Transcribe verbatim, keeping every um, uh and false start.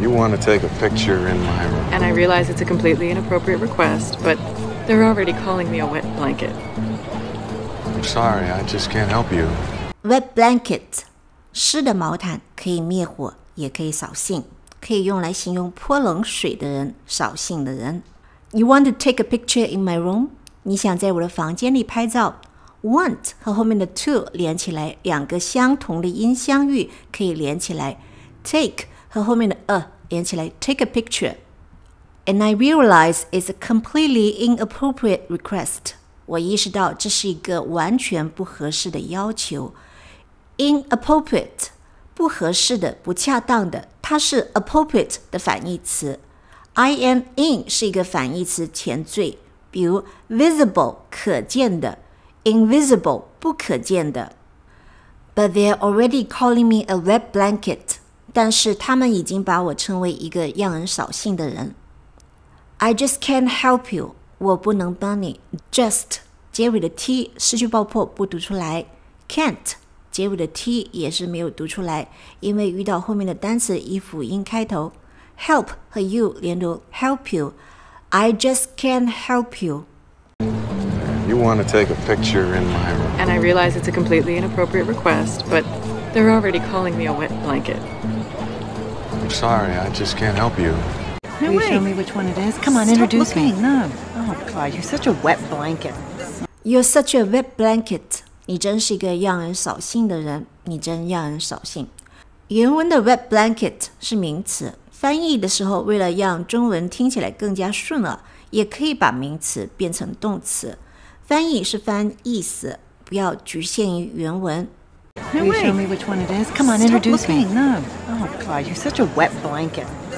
You want to take a picture in my room. And I realize it's a completely inappropriate request, but they're already calling me a wet blanket. I'm sorry, I just can't help you. Wet blanket 湿的毛毯可以灭火，也可以扫兴，可以用来形容泼冷水的人，扫兴的人。You want to take a picture in my room? 你想在我的房间里拍照。Want 和后面的 to 连起来，两个相同的音相遇，可以连起来。Take 和后面的 a 连起来 take a picture. And I realize it's a completely inappropriate request. 我意识到这是一个完全不合适的要求。Inappropriate 不合适的，不恰当的，它是 appropriate 的反义词。I am in 是一个反义词前缀，比如 visible 可见的， invisible 不可见的。But they're already calling me a wet blanket. 但是他们已经把我称为一个让人扫兴的人。I just can't help you. 我不能帮你。Just 结尾的 t 失去爆破不读出来。Can't 结尾的 t 也是没有读出来，因为遇到后面的单词以辅音开头。Help 和 you 连读 help you. I just can't help you. You want to take a picture in my room. And I realize it's a completely inappropriate request, but they're already calling me a wet blanket. I'm sorry, I just can't help you. Will you show me which one it is? Come on, Stop introduce looking. me. No. Oh, God, you're such a wet blanket. You're such a wet blanket. 你真是一个让人扫兴的人，你真让人扫兴。原文的 wet blanket 是名词，翻译的时候为了让中文听起来更加顺耳，也可以把名词变成动词。翻译是翻意思，不要局限于原文。 Will you show me which one it is? Come on, Stop introduce me. looking. No. Oh, God, you're such a wet blanket.